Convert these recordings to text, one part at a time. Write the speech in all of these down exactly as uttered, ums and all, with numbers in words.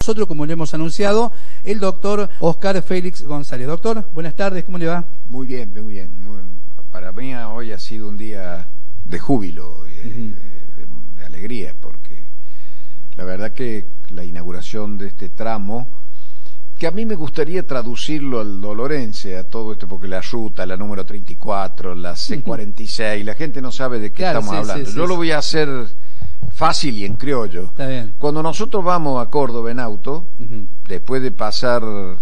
Nosotros, como le hemos anunciado, el doctor Oscar Félix González. Doctor, buenas tardes, ¿cómo le va? Muy bien, muy bien. Muy, para mí hoy ha sido un día de júbilo, de, uh-huh. de, de, de alegría, porque la verdad que la inauguración de este tramo, que a mí me gustaría traducirlo al dolorense, a todo esto, porque la ruta, la número treinta y cuatro, la C cuarenta y seis, la gente no sabe de qué claro, estamos sí, hablando. Sí, Yo sí, lo voy a hacer fácil y en criollo. Está bien. Cuando nosotros vamos a Córdoba en auto, uh-huh. después de pasar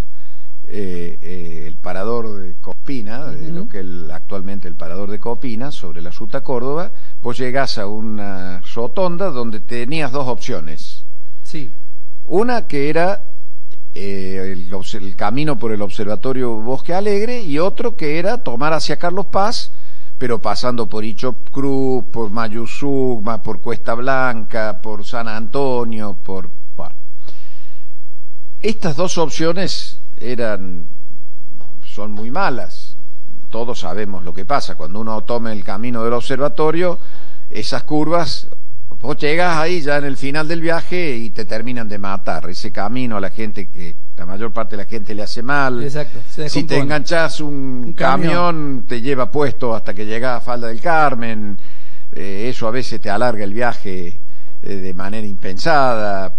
eh, eh, el parador de Copina, uh-huh. de lo que es el, actualmente el parador de Copina, sobre la ruta Córdoba, vos llegás a una rotonda donde tenías dos opciones. Sí. Una que era eh, el, el camino por el observatorio Bosque Alegre, y otro que era tomar hacia Carlos Paz, pero pasando por Ichop Cruz, por Mayuzugma, por Cuesta Blanca, por San Antonio, por... Bueno. Estas dos opciones eran, son muy malas. Todos sabemos lo que pasa. Cuando uno toma el camino del observatorio, esas curvas, vos llegas ahí ya en el final del viaje y te terminan de matar. Ese camino a la gente que... la mayor parte de la gente le hace mal. Exacto, si te enganchás un, un camión, camión, te lleva puesto hasta que llegás a Falda del Carmen. Eh, eso a veces te alarga el viaje eh, de manera impensada.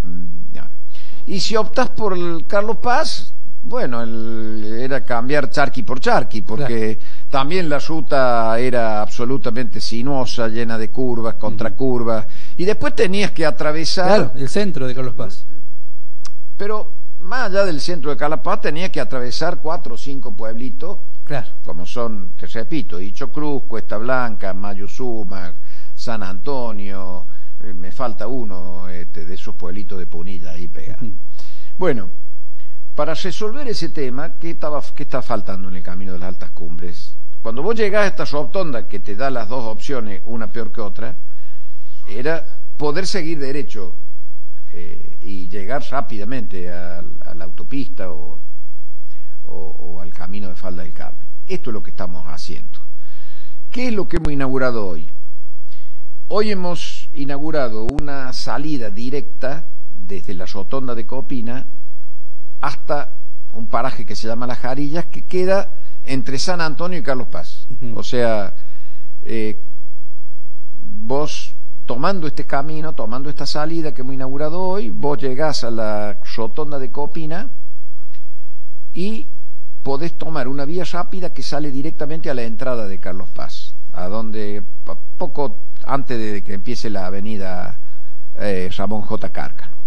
Y si optás por el Carlos Paz, bueno, el, era cambiar charqui por charqui, porque claro. también la ruta era absolutamente sinuosa, llena de curvas, contracurvas, y después tenías que atravesar... Claro, el centro de Carlos Paz. Pero... más allá del centro de Carlos Paz, tenía que atravesar cuatro o cinco pueblitos, claro. como son, te repito, Icho Cruz, Cuesta Blanca, Mayuzuma, San Antonio, eh, me falta uno este, de esos pueblitos de Punilla ahí pega. Uh-huh. Bueno, para resolver ese tema, ¿qué, estaba, ¿qué está faltando en el camino de las altas cumbres? Cuando vos llegás a esta rotonda que te da las dos opciones, una peor que otra, era poder seguir derecho Eh, y llegar rápidamente a, a la autopista o, o, o al camino de Falda del Carmen. Esto es lo que estamos haciendo. ¿Qué es lo que hemos inaugurado hoy? Hoy hemos inaugurado una salida directa desde la rotonda de Copina hasta un paraje que se llama Las Jarillas, que queda entre San Antonio y Carlos Paz. Uh-huh. O sea, eh, vos... tomando este camino, tomando esta salida que hemos inaugurado hoy, vos llegás a la rotonda de Copina y podés tomar una vía rápida que sale directamente a la entrada de Carlos Paz, a donde poco antes de que empiece la avenida eh, Ramón J. Cárcano.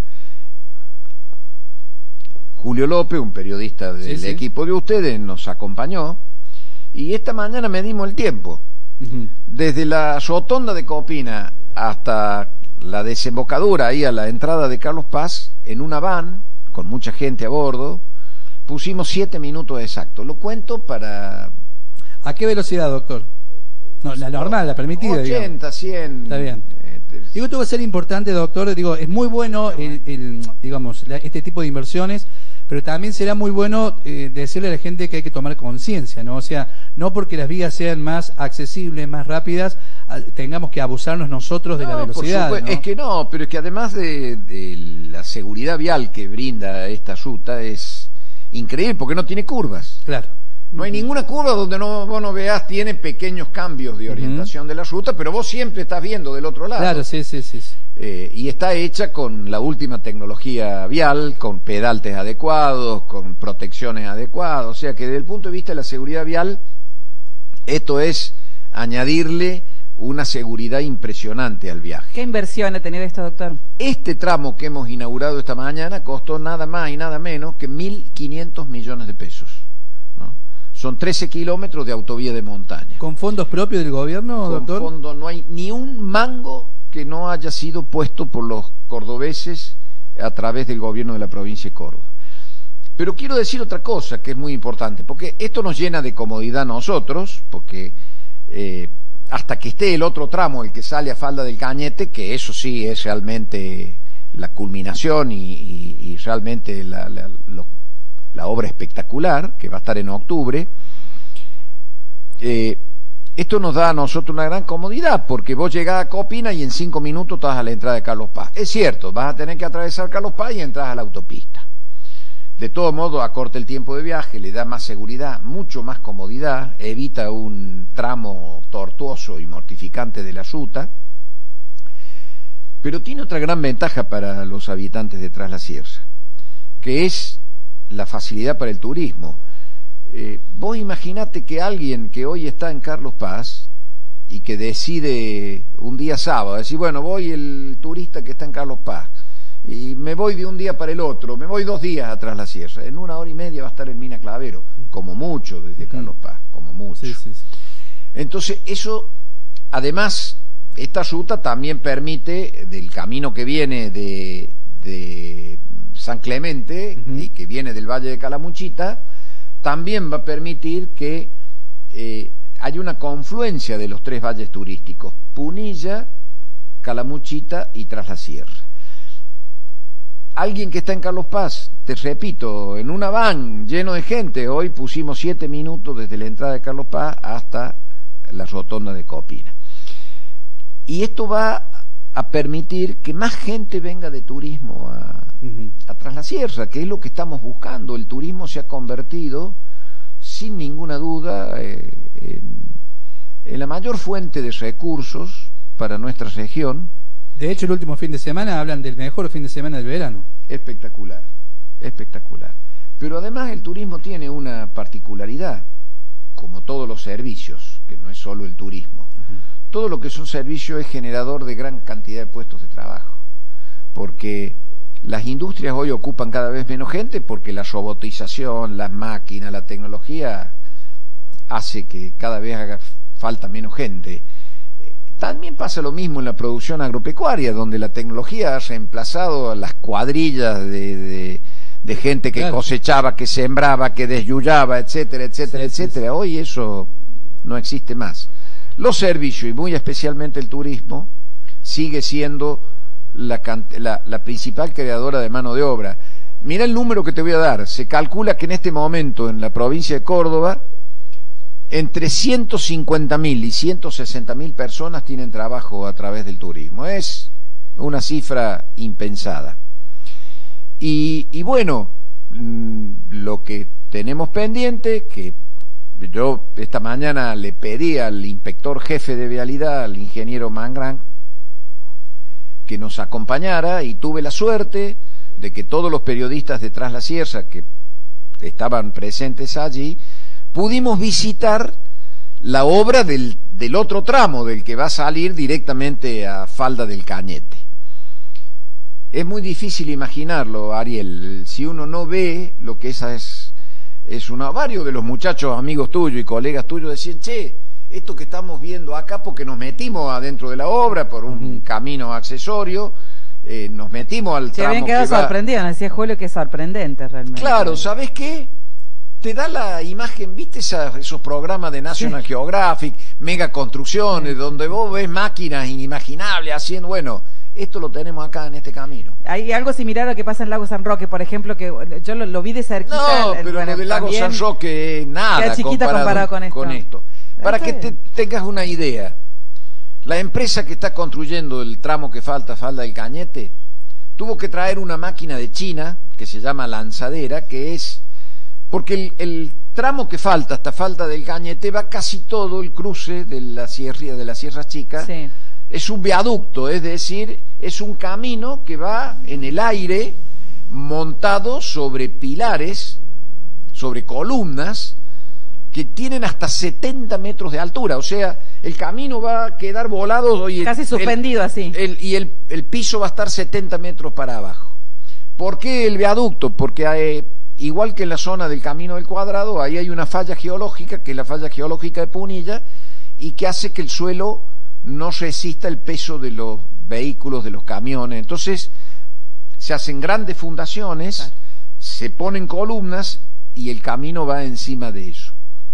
Julio López, un periodista del sí, sí. equipo de ustedes, nos acompañó, y esta mañana medimos el tiempo. Uh-huh. Desde la rotonda de Copina hasta la desembocadura, ahí a la entrada de Carlos Paz, en una van, con mucha gente a bordo, pusimos siete minutos exactos. Lo cuento para... ¿A qué velocidad, doctor? No, la normal, la permitida, ochenta, digamos. cien. Está bien. Este... Digo, esto va a ser importante, doctor. Digo, es muy bueno, el, el, digamos, la, este tipo de inversiones, pero también será muy bueno eh, decirle a la gente que hay que tomar conciencia, ¿no? O sea, no porque las vías sean más accesibles, más rápidas, a, tengamos que abusarnos nosotros de no, la velocidad, por ¿no? Es que no, pero es que además de, de la seguridad vial que brinda esta ruta es increíble, porque no tiene curvas. Claro. No hay ninguna curva donde no, vos no veas, tiene pequeños cambios de orientación uh-huh. de la ruta, pero vos siempre estás viendo del otro lado. Claro, sí, sí, sí. sí. Eh, y está hecha con la última tecnología vial, con pedaltes adecuados, con protecciones adecuadas, o sea que desde el punto de vista de la seguridad vial, esto es añadirle una seguridad impresionante al viaje. ¿Qué inversión ha tenido esto, doctor? Este tramo que hemos inaugurado esta mañana costó nada más y nada menos que mil quinientos millones de pesos, ¿no? Son trece kilómetros de autovía de montaña. ¿Con fondos propios del gobierno, Con doctor? Con fondos, no hay ni un mango que no haya sido puesto por los cordobeses a través del gobierno de la provincia de Córdoba. Pero quiero decir otra cosa que es muy importante, porque esto nos llena de comodidad a nosotros, porque eh, hasta que esté el otro tramo, el que sale a Falda del Cañete, que eso sí es realmente la culminación y, y, y realmente la, la, lo, la obra espectacular, que va a estar en octubre, eh, Esto nos da a nosotros una gran comodidad, porque vos llegás a Copina y en cinco minutos estás a la entrada de Carlos Paz. Es cierto, vas a tener que atravesar Carlos Paz y entras a la autopista. De todo modo, acorta el tiempo de viaje, le da más seguridad, mucho más comodidad, evita un tramo tortuoso y mortificante de la ruta, pero tiene otra gran ventaja para los habitantes de Tras la Sierra, que es la facilidad para el turismo. Eh, vos imaginate que alguien que hoy está en Carlos Paz y que decide un día sábado, decir, bueno, voy el turista que está en Carlos Paz, y me voy de un día para el otro, me voy dos días atrás la sierra, en una hora y media va a estar en Mina Clavero, como mucho desde Carlos Paz, como mucho. Sí, sí, sí. Entonces eso, además, esta ruta también permite, del camino que viene de, de San Clemente, uh-huh, y que viene del Valle de Calamuchita, también va a permitir que eh, haya una confluencia de los tres valles turísticos, Punilla, Calamuchita y Tras la Sierra. Alguien que está en Carlos Paz, te repito, en una van lleno de gente, hoy pusimos siete minutos desde la entrada de Carlos Paz hasta la rotonda de Copina. Y esto va a permitir que más gente venga de turismo a, uh-huh, a Tras la Sierra, que es lo que estamos buscando. El turismo se ha convertido, sin ninguna duda, eh, en, en la mayor fuente de recursos para nuestra región. De hecho, el último fin de semana hablan del mejor fin de semana del verano. Espectacular, espectacular. Pero además el turismo tiene una particularidad, como todos los servicios, que no es solo el turismo. Uh-huh. Todo lo que es un servicio es generador de gran cantidad de puestos de trabajo, porque las industrias hoy ocupan cada vez menos gente, porque la robotización, las máquinas, la tecnología hace que cada vez haga falta menos gente. También pasa lo mismo en la producción agropecuaria, donde la tecnología ha reemplazado a las cuadrillas de, de, de gente que, claro, cosechaba, que sembraba, que desyuyaba, etcétera, etcétera, sí, etcétera. Sí, sí. Hoy eso no existe más. Los servicios, y muy especialmente el turismo, sigue siendo la, la, la principal creadora de mano de obra. Mira el número que te voy a dar. Se calcula que en este momento en la provincia de Córdoba, entre ciento cincuenta mil y ciento sesenta mil personas tienen trabajo a través del turismo. Es una cifra impensada. Y, y bueno, lo que tenemos pendiente, que yo esta mañana le pedí al inspector jefe de vialidad, al ingeniero Mangrán, que nos acompañara, y tuve la suerte de que todos los periodistas de Tras la Sierra que estaban presentes allí, pudimos visitar la obra del, del otro tramo, del que va a salir directamente a Falda del Cañete. Es muy difícil imaginarlo, Ariel, si uno no ve lo que esa es, es una... Varios de los muchachos, amigos tuyos y colegas tuyos decían, che, esto que estamos viendo acá, porque nos metimos adentro de la obra por un uh-huh, camino accesorio, eh, nos metimos al Se tramo habían quedado que va... sorprendidos, decía Julio que es sorprendente realmente. Claro, ¿sabés qué? Te da la imagen, ¿viste esa, esos programas de National, sí, Geographic, mega construcciones, sí, donde vos ves máquinas inimaginables haciendo, bueno, esto lo tenemos acá en este camino. Hay algo similar a lo que pasa en Lago San Roque, por ejemplo, que yo lo, lo vi de cerquita. No, pero bueno, lo del Lago San Roque, nada chiquita comparado, comparado con esto. Con esto. Para Está que te, tengas una idea, la empresa que está construyendo el tramo que falta, Falda del Cañete, tuvo que traer una máquina de China, que se llama lanzadera, que es... Porque el, el tramo que falta, hasta Falda del Cañete, va casi todo el cruce de la sierra, de la Sierra Chica. Sí. Es un viaducto, es decir, es un camino que va en el aire, montado sobre pilares, sobre columnas, que tienen hasta setenta metros de altura. O sea, el camino va a quedar volado. Y el, casi suspendido el, así. El, y el, el piso va a estar setenta metros para abajo. ¿Por qué el viaducto? Porque hay... Igual que en la zona del Camino del Cuadrado, ahí hay una falla geológica, que es la falla geológica de Punilla, y que hace que el suelo no resista el peso de los vehículos, de los camiones. Entonces, se hacen grandes fundaciones, claro, se ponen columnas, y el camino va encima de eso.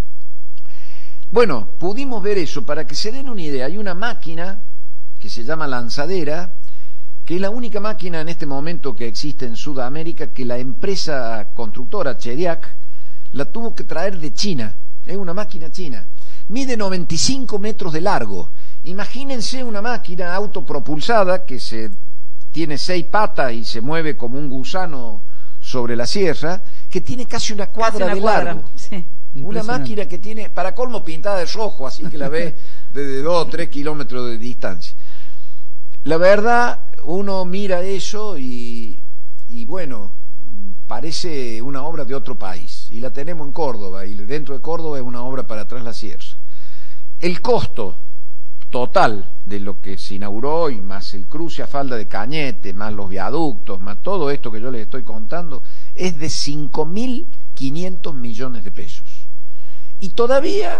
Bueno, pudimos ver eso. Para que se den una idea, hay una máquina que se llama lanzadera, que es la única máquina en este momento que existe en Sudamérica, que la empresa constructora Chediac la tuvo que traer de China. Es una máquina china. mide noventa y cinco metros de largo. Imagínense una máquina autopropulsada que se tiene seis patas y se mueve como un gusano sobre la sierra, que tiene casi una cuadra casi una de cuadra, largo. Sí. Una máquina que tiene, para colmo, pintada de rojo, así que la ves desde dos o tres kilómetros de distancia. La verdad, uno mira eso y, y bueno, parece una obra de otro país. Y la tenemos en Córdoba, y dentro de Córdoba es una obra para Tras la Sierra. El costo total de lo que se inauguró, y más el cruce a falda de Cañete, más los viaductos, más todo esto que yo les estoy contando, es de cinco mil quinientos millones de pesos. Y todavía,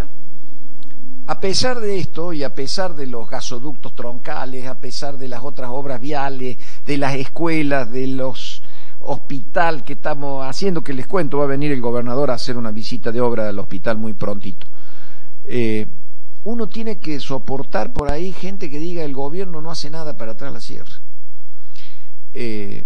a pesar de esto, y a pesar de los gasoductos troncales, a pesar de las otras obras viales, de las escuelas, de los hospital que estamos haciendo, que les cuento, va a venir el gobernador a hacer una visita de obra al hospital muy prontito, eh, uno tiene que soportar por ahí gente que diga el gobierno no hace nada para Tras la Sierra. Eh,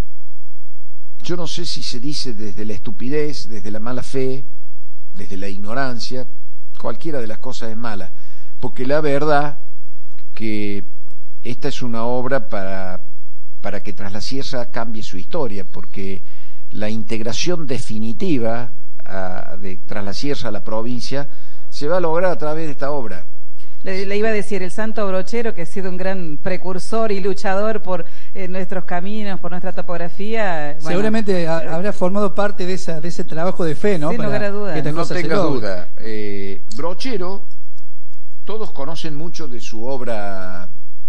yo no sé si se dice desde la estupidez, desde la mala fe, desde la ignorancia, cualquiera de las cosas es mala, porque la verdad que esta es una obra para, para que Tras la Sierra cambie su historia, porque la integración definitiva a, de Tras la Sierra a la provincia se va a lograr a través de esta obra. Le, le iba a decir, el santo brochero, que ha sido un gran precursor y luchador por eh, nuestros caminos, por nuestra topografía. Bueno, seguramente ha, habrá formado parte de, esa, de ese trabajo de fe, ¿no? Sin lugar a dudas. No tengas duda. Eh, Brochero, todos conocen mucho de su obra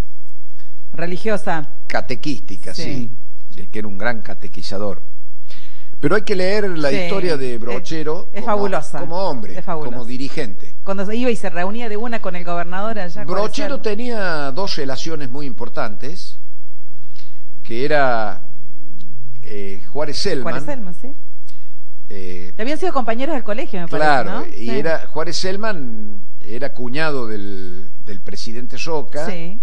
religiosa. Catequística, sí. sí, que era un gran catequizador. Pero hay que leer la sí, historia de Brochero es, es como, fabulosa, como hombre, es como dirigente. Cuando iba y se reunía de una con el gobernador allá. Brochero tenía dos relaciones muy importantes, que era eh, Juárez Selman. Juárez Selman, sí. Eh, habían sido compañeros del colegio, me claro, parece, ¿no? y sí. era Juárez Selman era cuñado del, del presidente Roca, sí.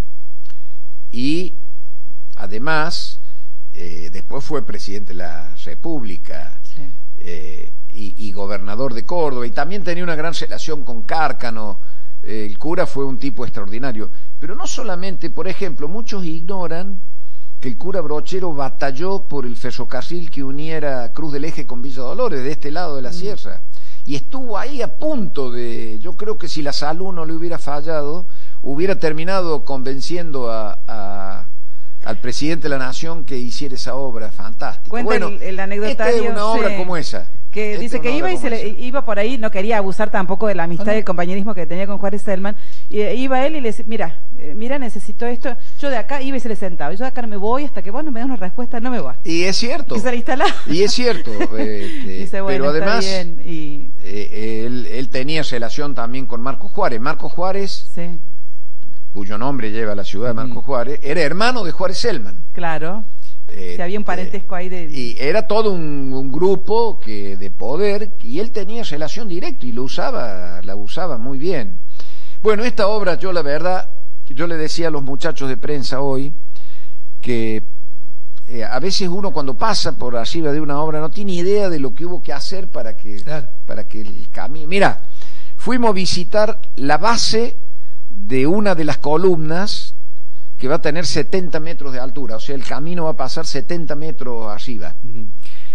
Y además Eh, después fue presidente de la República, sí. eh, y, y gobernador de Córdoba, y también tenía una gran relación con Cárcano. Eh, el cura fue un tipo extraordinario, pero no solamente, por ejemplo, muchos ignoran que el cura Brochero batalló por el ferrocarril que uniera Cruz del Eje con Villa Dolores, de este lado de la mm. sierra, y estuvo ahí a punto de, yo creo que si la salud no le hubiera fallado, hubiera terminado convenciendo a, a al presidente de la Nación que hiciera esa obra fantástica. Cuenta bueno, el, el anecdotario, esta es una obra sí, como esa. Que esta dice que iba y se le, iba por ahí, no quería abusar tampoco de la amistad y el compañerismo que tenía con Juárez Selman, y eh, iba él y le decía, mira, eh, mira, necesito esto, yo de acá iba y se le sentaba, yo de acá no me voy hasta que vos no me das una respuesta, no me voy. Y es cierto. Y se le instalaba. Y es cierto. Eh, dice, bueno, pero además, está bien, y... eh, él, él tenía relación también con Marco Juárez. Marco Juárez... Sí. cuyo nombre lleva la ciudad de Marco Juárez, era hermano de Juárez Selman. Claro, eh, si había un parentesco ahí de... Y era todo un, un grupo que de poder, y él tenía relación directa y lo usaba, la usaba muy bien. Bueno, esta obra, yo la verdad, yo le decía a los muchachos de prensa hoy, que eh, a veces uno cuando pasa por arriba de una obra no tiene idea de lo que hubo que hacer para que, claro. para que el camino... Mira, fuimos a visitar la base de una de las columnas que va a tener setenta metros de altura, o sea, el camino va a pasar setenta metros arriba. Uh-huh.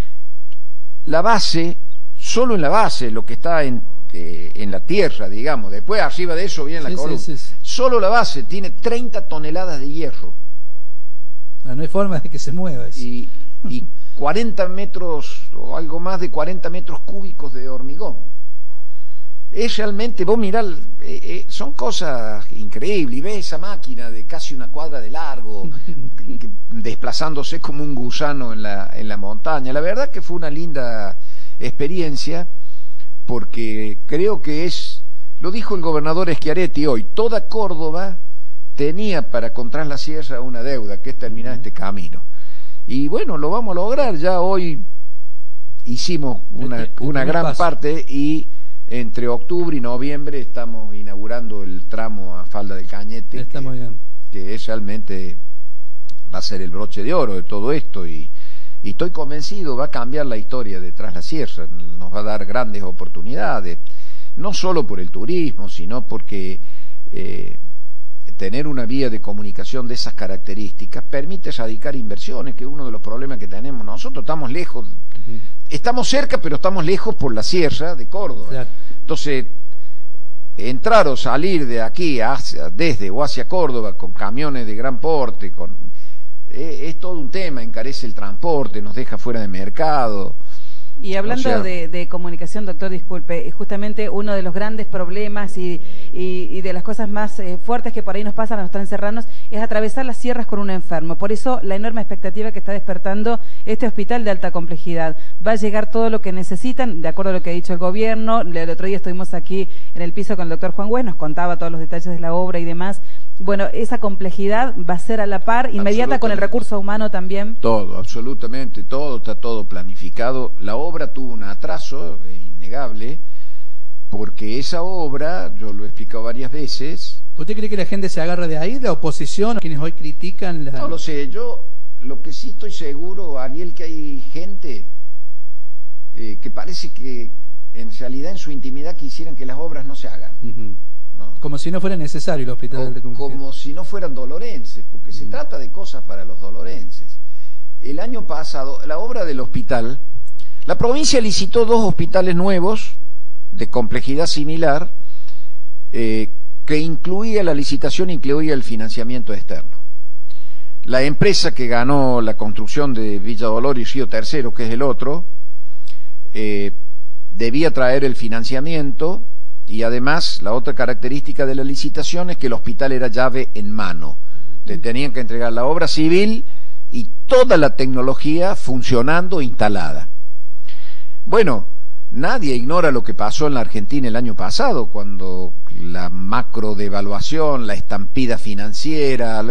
La base, solo en la base, lo que está en, eh, en la tierra, digamos, después arriba de eso viene sí, la columna, sí, sí, sí. Solo la base tiene treinta toneladas de hierro. No, no hay forma de que se mueva eso. Y, y cuarenta metros, o algo más de cuarenta metros cúbicos de hormigón. Es realmente, vos mirá, eh, eh, son cosas increíbles, y ves esa máquina de casi una cuadra de largo, que, que, desplazándose como un gusano en la, en la montaña. La verdad que fue una linda experiencia, porque creo que es, lo dijo el gobernador Schiaretti hoy, toda Córdoba tenía para con Tras la Sierra una deuda, que es terminar este camino. Y bueno, lo vamos a lograr, ya hoy hicimos una, una gran parte, y entre octubre y noviembre estamos inaugurando el tramo a falda de Cañete, Está que, muy bien. que es realmente, va a ser el broche de oro de todo esto, y, y estoy convencido va a cambiar la historia de Tras la Sierra, nos va a dar grandes oportunidades. no solo por el turismo, sino porque eh, tener una vía de comunicación de esas características permite radicar inversiones, que es uno de los problemas que tenemos. Nosotros estamos lejos, uh-huh. estamos cerca, pero estamos lejos por la sierra de Córdoba. Claro. Entonces, entrar o salir de aquí hacia, desde o hacia Córdoba con camiones de gran porte, con, eh, es todo un tema, encarece el transporte, nos deja fuera de mercado. Y hablando o sea, de, de comunicación, doctor, disculpe, justamente uno de los grandes problemas y, y, y de las cosas más eh, fuertes que por ahí nos pasan a los transerranos es atravesar las sierras con un enfermo. Por eso la enorme expectativa que está despertando este hospital de alta complejidad. Va a llegar todo lo que necesitan, de acuerdo a lo que ha dicho el gobierno. El otro día estuvimos aquí en el piso con el doctor Juan Güez, nos contaba todos los detalles de la obra y demás. Bueno, esa complejidad va a ser a la par, inmediata con el recurso humano también. Todo, absolutamente, todo, está todo planificado. La obra tuvo un atraso, es innegable, porque esa obra, yo lo he explicado varias veces... ¿Usted cree que la gente se agarra de ahí, de la oposición, quienes hoy critican la...? No lo sé, yo lo que sí estoy seguro, Ariel, que hay gente eh, que parece que en realidad en su intimidad quisieran que las obras no se hagan. Uh-huh. ¿No? Como si no fuera necesario el hospital de comunicación. Como si no fueran dolorenses, porque mm. se trata de cosas para los dolorenses. El año pasado, la obra del hospital, la provincia licitó dos hospitales nuevos, de complejidad similar, eh, que incluía, la licitación incluía el financiamiento externo. La empresa que ganó la construcción de Villa Dolores y Río Tercero, que es el otro, eh, debía traer el financiamiento. Y además, la otra característica de la licitación es que el hospital era llave en mano. Le tenían que entregar la obra civil y toda la tecnología funcionando, instalada. Bueno, nadie ignora lo que pasó en la Argentina el año pasado, cuando la macro devaluación, la estampida financiera,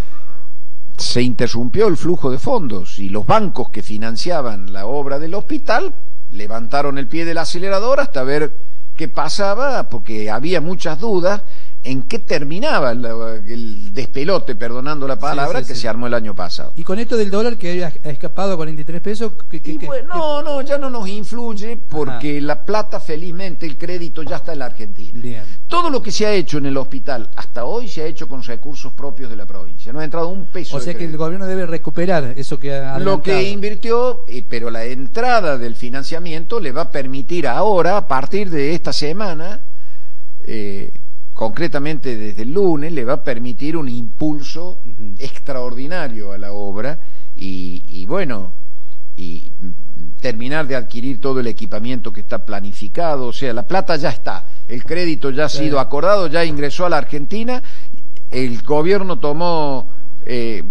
se interrumpió el flujo de fondos y los bancos que financiaban la obra del hospital levantaron el pie del acelerador hasta ver qué pasaba, porque había muchas dudas en qué terminaba el, el despelote, perdonando la palabra, sí, sí, que sí. se armó el año pasado. Y con esto del dólar que ha escapado a cuarenta y tres pesos... ¿qué, qué, y qué, bueno, qué? No, no, ya no nos influye porque Ajá. la plata, felizmente, el crédito ya está en la Argentina. Bien. Todo lo que se ha hecho en el hospital hasta hoy se ha hecho con recursos propios de la provincia. No ha entrado un peso. O sea que el gobierno debe recuperar eso que ha adelantado. Lo que invirtió, eh, pero la entrada del financiamiento le va a permitir ahora, a partir de esta semana... Eh, concretamente desde el lunes, le va a permitir un impulso uh-huh. extraordinario a la obra y, y bueno, y terminar de adquirir todo el equipamiento que está planificado, o sea, la plata ya está, el crédito ya ha sí. sido acordado, ya ingresó a la Argentina, el gobierno tomó... Eh,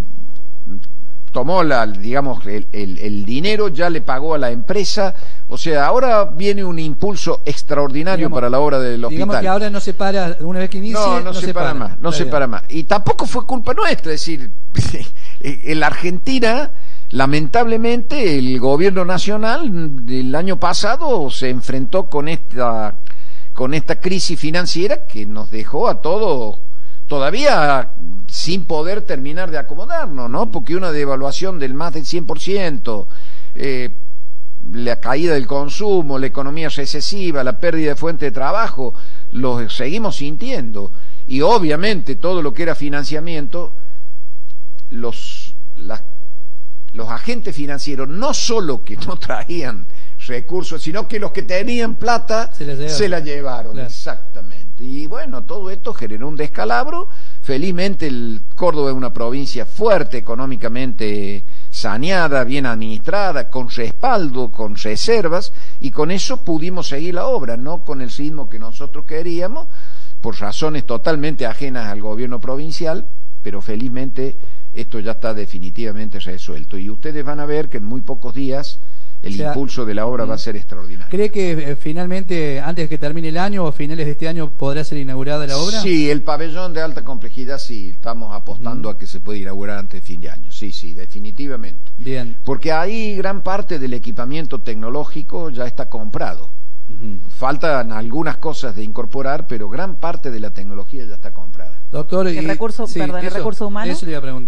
tomó la, digamos, el, el, el dinero, ya le pagó a la empresa, o sea, ahora viene un impulso extraordinario digamos, para la obra del hospital. Digamos que ahora no se para, una vez que inicie, no, no, no se, se para, para más, no Está se bien. para más. Y tampoco fue culpa nuestra, es decir, en la Argentina, lamentablemente, el gobierno nacional del año pasado se enfrentó con esta, con esta crisis financiera que nos dejó a todos todavía sin poder terminar de acomodarnos, ¿no? Porque una devaluación del más del cien por ciento, eh, la caída del consumo, la economía recesiva, la pérdida de fuente de trabajo, lo seguimos sintiendo. Y obviamente todo lo que era financiamiento, los, las, los agentes financieros no solo que no traían recursos, sino que los que tenían plata se la llevaron. Se la llevaron claro. Exactamente. Y bueno, todo esto generó un descalabro. Felizmente el Córdoba es una provincia fuerte económicamente, saneada, bien administrada, con respaldo, con reservas, y con eso pudimos seguir la obra, no con el ritmo que nosotros queríamos, por razones totalmente ajenas al gobierno provincial, pero felizmente esto ya está definitivamente resuelto. Y ustedes van a ver que en muy pocos días el o sea, impulso de la obra va a ser extraordinario. ¿Cree que eh, finalmente, antes de que termine el año o finales de este año, podrá ser inaugurada la obra? Sí, el pabellón de alta complejidad sí, estamos apostando mm. a que se pueda inaugurar antes de fin de año, sí, sí, definitivamente. Bien. Porque ahí gran parte del equipamiento tecnológico ya está comprado. Uh-huh. Faltan algunas cosas de incorporar, pero gran parte de la tecnología ya está comprada. Doctor, ¿El y, recurso, sí, perdón, eso, el recurso humano? Eso le iba a preguntar.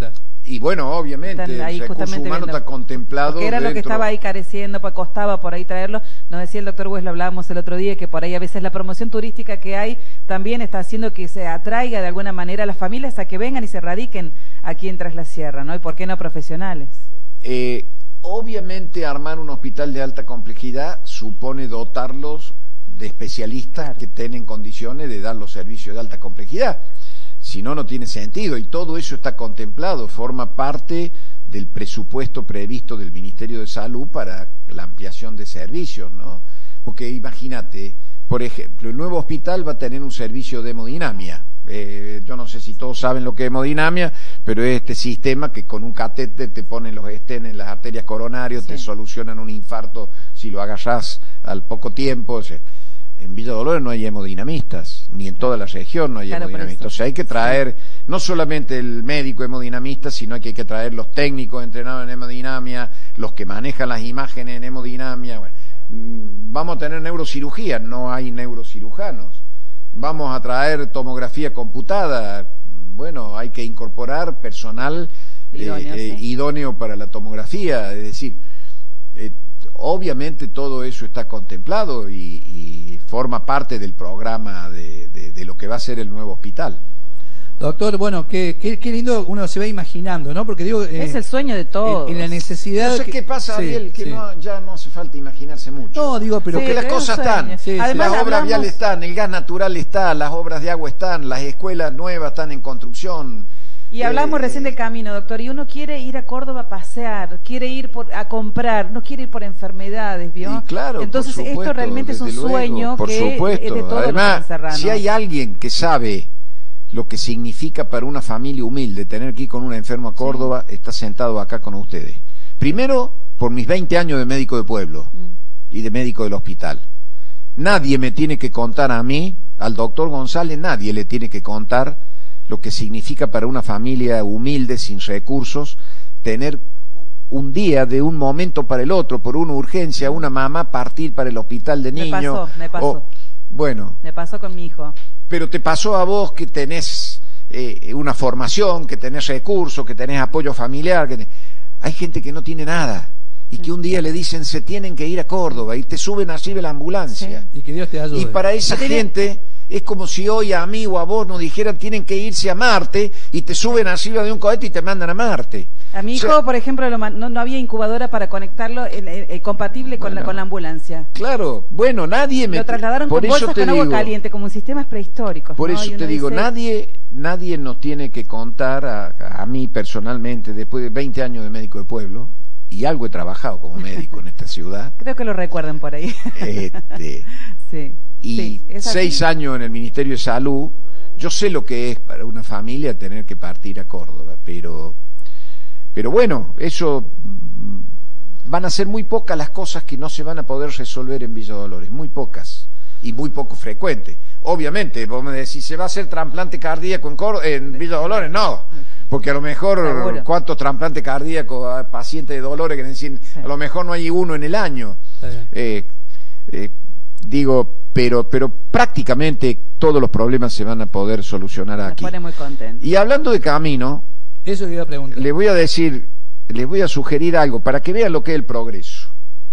Y bueno, obviamente, Están ahí el recurso justamente humano viendo. está contemplado. Porque era lo que dentro- estaba ahí careciendo, pues costaba por ahí traerlo. Nos decía el doctor Wes, lo hablábamos el otro día, que por ahí a veces la promoción turística que hay también está haciendo que se atraiga de alguna manera a las familias a que vengan y se radiquen aquí en Tras la Sierra, ¿no? Y por qué no profesionales. Eh, obviamente armar un hospital de alta complejidad supone dotarlos de especialistas Claro. que estén en condiciones de dar los servicios de alta complejidad. Si no, no tiene sentido, y todo eso está contemplado, forma parte del presupuesto previsto del Ministerio de Salud para la ampliación de servicios, ¿no? Porque imagínate, por ejemplo, el nuevo hospital va a tener un servicio de hemodinamia. Eh, yo no sé si todos saben lo que es hemodinamia, pero es este sistema que con un catéter te ponen los estén en las arterias coronarias, Sí. te solucionan un infarto si lo agarrás al poco tiempo. O sea, en Villa Dolores no hay hemodinamistas, ni en toda la región no hay Claro, por hemodinamistas. O eso. sea, hay que traer no solamente el médico hemodinamista, sino que hay que traer los técnicos entrenados en hemodinamia, los que manejan las imágenes en hemodinamia. Bueno, mm, vamos a tener neurocirugía, no hay neurocirujanos. Vamos a traer tomografía computada. Bueno, hay que incorporar personal eh, Idóneo, eh, sí. idóneo para la tomografía. Es decir, eh, obviamente todo eso está contemplado y, y forma parte del programa de, de, de lo que va a ser el nuevo hospital. Doctor, bueno, qué, qué, qué lindo uno se va imaginando, ¿no? Porque digo... eh, Es el sueño de todos. En, en la necesidad... No sé que- qué pasa, sí, Ariel, que sí. no, ya no hace falta imaginarse mucho. No, digo, pero... Sí, Porque las pero es cosas un sueño. están, Sí, sí. Además, las obras hablamos- viales están, el gas natural está, las obras de agua están, las escuelas nuevas están en construcción. Y hablamos Eh, recién del camino, doctor, y uno quiere ir a Córdoba a pasear, quiere ir por, a comprar, no quiere ir por enfermedades, ¿vio? Y claro, Entonces por supuesto, esto realmente es un desde luego, sueño por que supuesto. es de todos Además, los serranos. si hay alguien que sabe lo que significa para una familia humilde tener que ir con un enfermo a Córdoba, está sentado acá con ustedes. Primero, por mis veinte años de médico de pueblo Mm. y de médico del hospital. Nadie me tiene que contar a mí, al doctor González, nadie le tiene que contar lo que significa para una familia humilde, sin recursos, tener un día de un momento para el otro, por una urgencia, una mamá partir para el hospital de Me niños. pasó, me pasó. o- bueno, Me pasó con mi hijo. pero te pasó a vos que tenés eh, una formación, que tenés recursos, que tenés apoyo familiar. Que te- Hay gente que no tiene nada y que un día le dicen se tienen que ir a Córdoba y te suben arriba de la ambulancia. Y que Dios te ayude. Y para esa No tiene- gente es como si hoy a mí o a vos nos dijeran tienen que irse a Marte y te suben arriba de un cohete y te mandan a Marte. A mi O hijo, sea, por ejemplo, lo man- no, no había incubadora para conectarlo en- en- en- compatible con, la, Bueno. con la ambulancia. claro, bueno, nadie me... Lo trasladaron por con eso bolsas te con agua digo, caliente, como en sistemas prehistóricos. Por ¿no? eso Y uno te digo, dice, nadie nadie nos tiene que contar a, a mí personalmente, después de veinte años de médico de pueblo, y algo he trabajado como médico en esta ciudad, Creo que lo recuerdan por ahí. este, Sí. y sí, es así. seis años en el Ministerio de Salud, yo sé lo que es para una familia tener que partir a Córdoba, pero, pero bueno, eso mm, van a ser muy pocas las cosas que no se van a poder resolver en Villa Dolores, muy pocas y muy poco frecuentes. Obviamente, vos me decís, ¿se va a hacer trasplante cardíaco en, Córdoba, en Villa Dolores? No, porque a lo mejor, Seguro. ¿cuántos trasplantes cardíacos a pacientes de Dolores que necesitan? Sí. A lo mejor no hay uno en el año. Está bien. Eh, eh, digo, pero, pero prácticamente todos los problemas se van a poder solucionar Nos aquí. pone muy contentos. Y hablando de camino, Eso que iba a preguntar. le voy a decir, les voy a sugerir algo para que vean lo que es el progreso.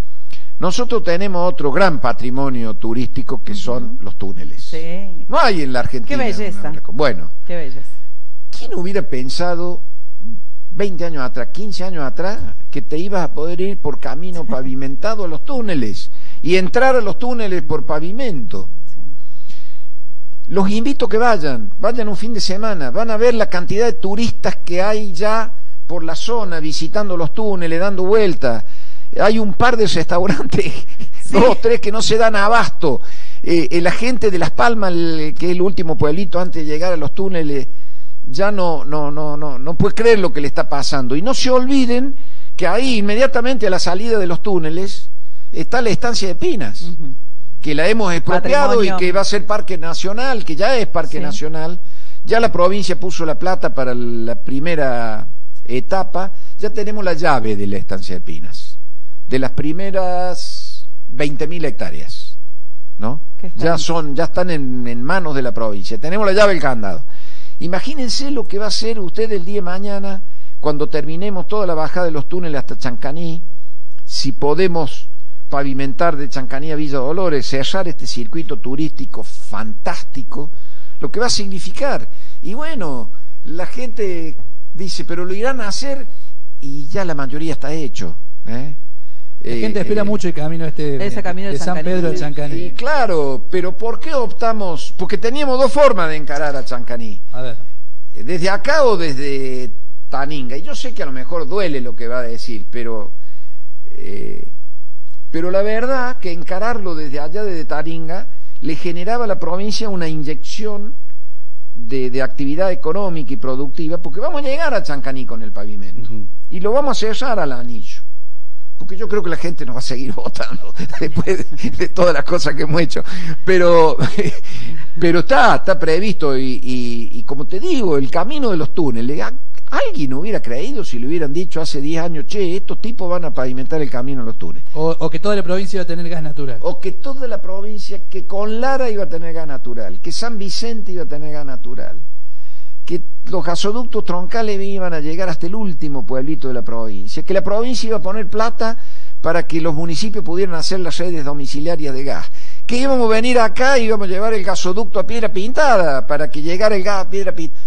Nosotros tenemos otro gran patrimonio turístico que son los túneles. Sí. No hay en la Argentina. Qué belleza. una- Bueno, Qué belleza. ¿quién hubiera pensado veinte años atrás, quince años atrás, que te ibas a poder ir por camino pavimentado a los túneles y entrar a los túneles por pavimento? Sí. Los invito a que vayan, vayan un fin de semana, van a ver la cantidad de turistas que hay ya por la zona, visitando los túneles, dando vueltas. Hay un par de restaurantes, Sí. dos, tres, que no se dan abasto. Eh, eh, la gente de Las Palmas, el- que es el último pueblito antes de llegar a los túneles, ya no, no, no, no, no puede creer lo que le está pasando. Y no se olviden que ahí, inmediatamente a la salida de los túneles, está la estancia de Pinas, Ujú. que la hemos expropiado Patrimonio. y que va a ser parque nacional, que ya es parque Sí. nacional. Ya la provincia puso la plata para la primera etapa, ya tenemos la llave de la estancia de Pinas, de las primeras veinte mil hectáreas, ¿no? ¿Qué están? Ya son, ya están en, en manos de la provincia, tenemos la llave del candado. Imagínense lo que va a ser usted el día de mañana cuando terminemos toda la bajada de los túneles hasta Chancaní, si podemos pavimentar de Chancaní a Villa Dolores, cerrar este circuito turístico fantástico, lo que va a significar. Y bueno, la gente dice, pero lo irán a hacer, y ya la mayoría está hecho, ¿eh? La gente eh, espera eh, mucho el camino este de, ese camino de, de San Chancaní. Pedro de Chancaní. Y claro, pero ¿por qué optamos? Porque teníamos dos formas de encarar a Chancaní. A ver. Desde acá o desde Taninga. Y yo sé que a lo mejor duele lo que va a decir, pero eh, pero la verdad que encararlo desde allá, desde Taninga, le generaba a la provincia una inyección de, de actividad económica y productiva, porque vamos a llegar a Chancaní con el pavimento. Uh-huh. Y lo vamos a cerrar al anillo. Porque yo creo que la gente nos va a seguir votando después de, de todas las cosas que hemos hecho. Pero, pero está, está previsto y, y, y como te digo, el camino de los túneles, alguien hubiera creído si le hubieran dicho hace diez años, che, estos tipos van a pavimentar el camino de los túneles. O, o que toda la provincia iba a tener gas natural. O que toda la provincia, que con Lara iba a tener gas natural, que San Vicente iba a tener gas natural, que los gasoductos troncales iban a llegar hasta el último pueblito de la provincia, que la provincia iba a poner plata para que los municipios pudieran hacer las redes domiciliarias de gas, que íbamos a venir acá y íbamos a llevar el gasoducto a Piedra Pintada para que llegara el gas a Piedra Pintada.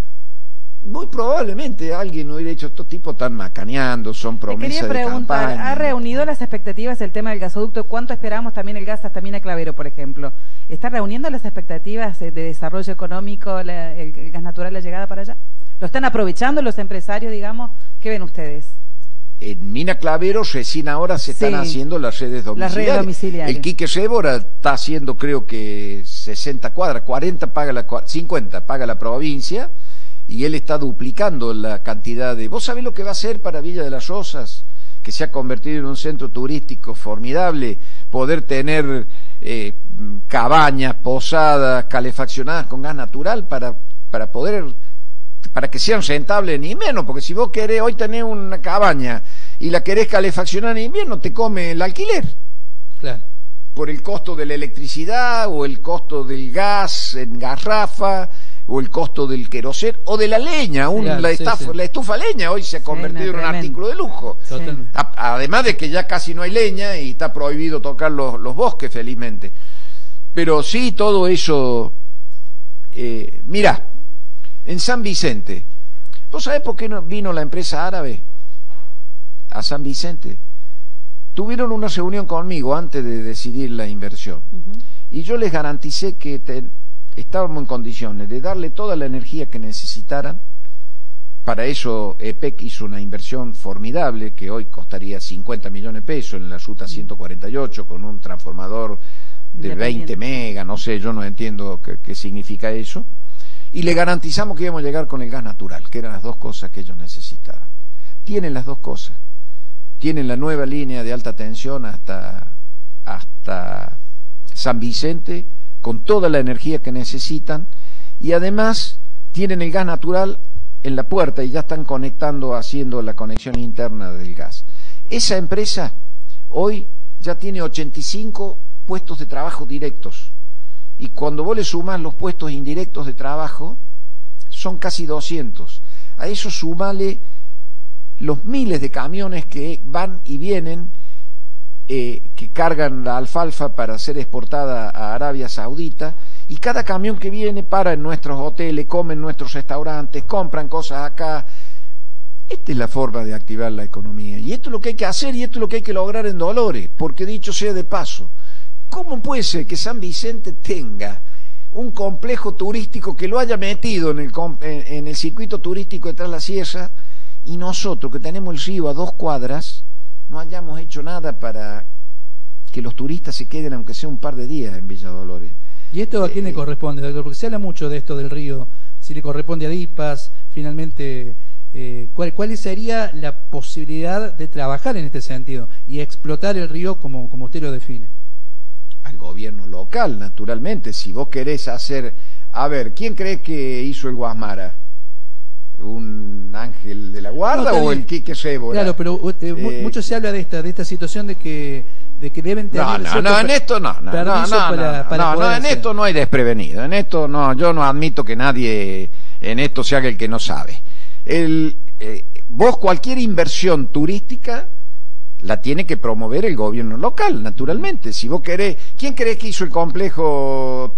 Muy probablemente alguien hubiera dicho, estos tipos están macaneando, son promesas de campaña. Preguntar, ¿ha reunido las expectativas el tema del gasoducto? ¿Cuánto esperamos también el gas hasta Mina Clavero, por ejemplo? ¿Está reuniendo las expectativas de desarrollo económico, la, el, el gas natural, la llegada para allá? ¿Lo están aprovechando los empresarios, digamos? ¿Qué ven ustedes? En Mina Clavero recién ahora se están sí, haciendo las redes domiciliarias. Las redes domiciliarias. El Quique Sébora está haciendo, creo que sesenta cuadras, cuarenta paga la, cincuenta paga la provincia, y él está duplicando la cantidad de... ¿Vos sabés lo que va a hacer para Villa de las Rosas? Que se ha convertido en un centro turístico formidable, poder tener eh, cabañas, posadas, calefaccionadas con gas natural para, para poder... para que sean rentables en invierno, porque si vos querés, hoy tenés una cabaña y la querés calefaccionar en invierno, te come el alquiler. Claro. Por el costo de la electricidad, o el costo del gas en garrafa, o el costo del queroseno, o de la leña, un, claro, la, sí, estafa, sí. la estufa leña hoy se ha convertido sí, no, en un tremendo. artículo de lujo. Sí. A, además de que ya casi no hay leña y está prohibido tocar los, los bosques, felizmente. Pero sí, todo eso... Eh, mirá, en San Vicente, ¿vos sabés por qué no vino la empresa árabe a San Vicente? Tuvieron una reunión conmigo antes de decidir la inversión. Uh-huh. Y yo les garanticé que te, estábamos en condiciones de darle toda la energía que necesitaran. Para eso E P E C hizo una inversión formidable que hoy costaría cincuenta millones de pesos en la ruta ciento cuarenta y ocho con un transformador de veinte megas, no sé, yo no entiendo qué, qué significa eso. Y le garantizamos que íbamos a llegar con el gas natural, que eran las dos cosas que ellos necesitaban. Tienen las dos cosas. Tienen la nueva línea de alta tensión hasta, hasta San Vicente, con toda la energía que necesitan, y además tienen el gas natural en la puerta y ya están conectando, haciendo la conexión interna del gas. Esa empresa hoy ya tiene ochenta y cinco puestos de trabajo directos. Y cuando vos le sumás los puestos indirectos de trabajo, son casi doscientos. A eso sumale los miles de camiones que van y vienen, eh, que cargan la alfalfa para ser exportada a Arabia Saudita, y cada camión que viene para en nuestros hoteles, come en nuestros restaurantes, compran cosas acá. Esta es la forma de activar la economía. Y esto es lo que hay que hacer, y esto es lo que hay que lograr en Dolores, porque dicho sea de paso, ¿cómo puede ser que San Vicente tenga un complejo turístico que lo haya metido en el, en el circuito turístico de Tras la Sierra, y nosotros, que tenemos el río a dos cuadras, no hayamos hecho nada para que los turistas se queden, aunque sea un par de días, en Villa Dolores? ¿Y esto a quién eh, le corresponde, doctor? Porque se habla mucho de esto del río, si le corresponde a DIPAS, finalmente, eh, ¿cuál, ¿cuál sería la posibilidad de trabajar en este sentido y explotar el río como, como usted lo define? Al gobierno local, naturalmente. Si vos querés hacer... A ver, ¿quién cree que hizo el Guasmara? ¿Un ángel de la guarda no, o el Quique Sébora? Claro, pero eh, eh, mucho se habla de esta de esta situación de que de que deben tener... No, no, no, en esto no, no, no, no, para, para no, no en hacer. Esto no hay desprevenido, en esto no, yo no admito que nadie en esto se haga el que no sabe. El, eh, vos cualquier inversión turística la tiene que promover el gobierno local, naturalmente. Si vos querés, ¿quién crees que hizo el complejo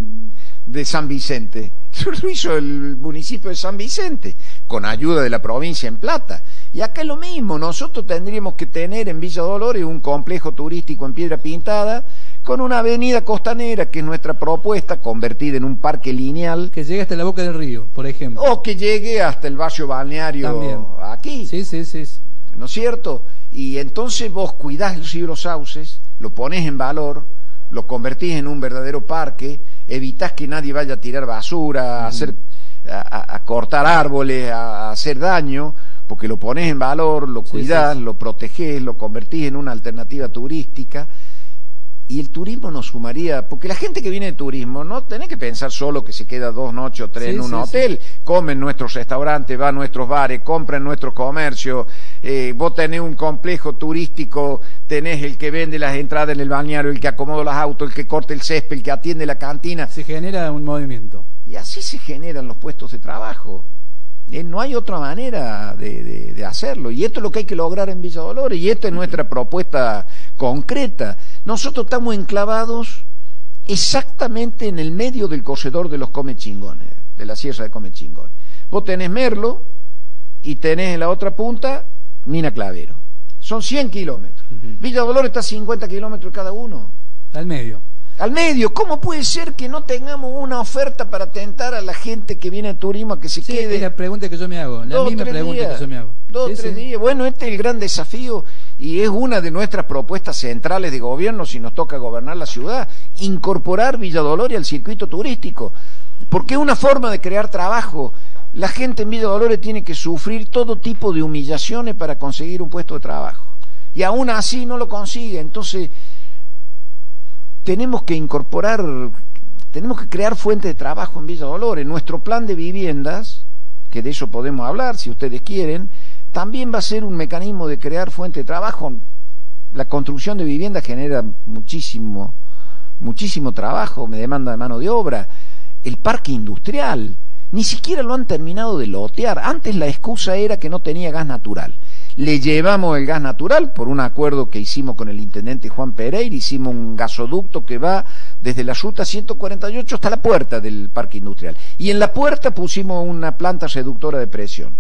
de San Vicente? Lo hizo el municipio de San Vicente, con ayuda de la provincia en plata. Y acá es lo mismo, nosotros tendríamos que tener en Villa Dolores un complejo turístico en Piedra Pintada, con una avenida costanera, que es nuestra propuesta, convertida en un parque lineal. Que llegue hasta la boca del río, por ejemplo. O que llegue hasta el barrio balneario. También. Aquí. Sí, sí, sí. ¿No es cierto? Y entonces vos cuidás el río Los Sauces, lo ponés en valor, lo convertís en un verdadero parque, evitás que nadie vaya a tirar basura, mm. a, hacer, a, a cortar árboles, a, a hacer daño, porque lo ponés en valor, lo cuidás, sí, sí, sí. lo protegés, lo convertís en una alternativa turística. Y el turismo nos sumaría, porque la gente que viene de turismo no tenés que pensar solo que se queda dos noches o tres sí, en un sí, hotel, sí. come en nuestros restaurantes, va a nuestros bares, compra en nuestros comercios, eh, vos tenés un complejo turístico, tenés el que vende las entradas en el balneario, el que acomoda los autos, el que corta el césped, el que atiende la cantina. Se genera un movimiento. Y así se generan los puestos de trabajo. Eh, no hay otra manera de, de, de hacerlo, y esto es lo que hay que lograr en Villa Dolores, y esta es nuestra propuesta concreta. Nosotros estamos enclavados exactamente en el medio del corredor de los Comechingones, de la Sierra de Comechingones. Vos tenés Merlo y tenés en la otra punta Mina Clavero. Son cien kilómetros. Uh-huh. Villa Dolores está a cincuenta kilómetros cada uno. Al medio. Al medio. ¿Cómo puede ser que no tengamos una oferta para tentar a la gente que viene de turismo a que se sí, quede? Es la pregunta que yo me hago. La dos, misma pregunta días, que yo me hago. Dos o sí, tres sí. días. Bueno, este es el gran desafío y es una de nuestras propuestas centrales de gobierno si nos toca gobernar la ciudad. Incorporar Villa Dolores al circuito turístico. Porque es una forma de crear trabajo. La gente en Villa Dolores tiene que sufrir todo tipo de humillaciones para conseguir un puesto de trabajo. Y aún así no lo consigue. Entonces tenemos que incorporar, tenemos que crear fuentes de trabajo en Villa Dolores. Nuestro plan de viviendas, que de eso podemos hablar si ustedes quieren, también va a ser un mecanismo de crear fuentes de trabajo. La construcción de viviendas genera muchísimo, muchísimo trabajo, me demanda de mano de obra. El parque industrial, ni siquiera lo han terminado de lotear. Antes la excusa era que no tenía gas natural. Le llevamos el gas natural por un acuerdo que hicimos con el intendente Juan Pereira, hicimos un gasoducto que va desde la ruta ciento cuarenta y ocho hasta la puerta del parque industrial. Y en la puerta pusimos una planta reductora de presión.